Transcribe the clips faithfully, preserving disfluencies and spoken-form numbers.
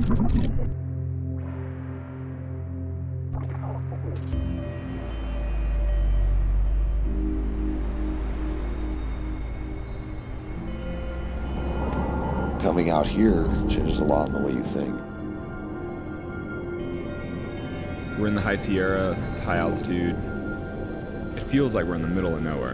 Coming out here changes a lot in the way you think. We're in the high Sierra, high altitude. It feels like we're in the middle of nowhere.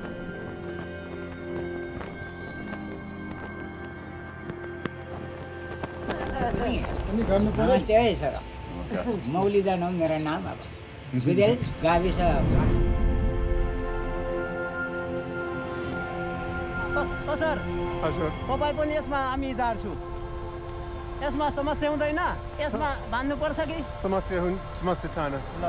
नमस्ते है sir मौलिदान हो मेरा नाम अब विदेल गाविस sir हजुर तपाईँ पनि यसमा हामी जार छु यसमा समस्या हुँदैन यसमा बान्नु पर्छ कि समस्या हुन् समस्या छैन ल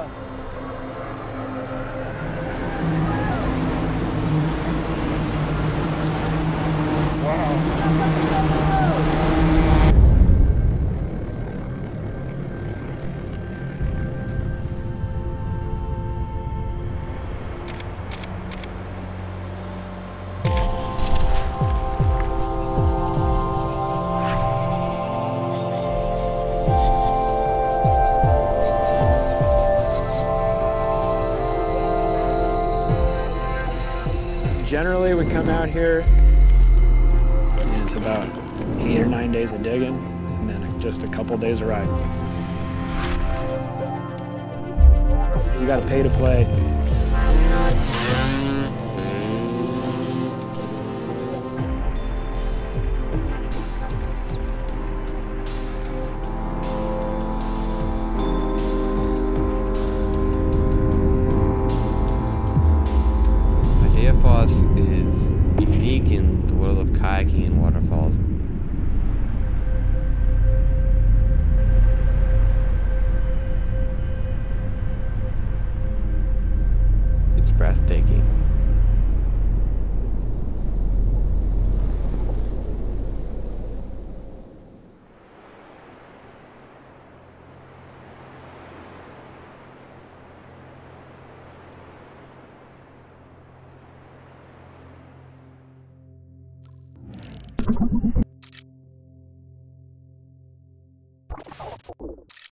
Generally, we come out here, and it's about eight or nine days of digging, and then just a couple days of riding. You got to pay to play. Fawson is unique in the world of kayaking and waterfalls. It's breathtaking. You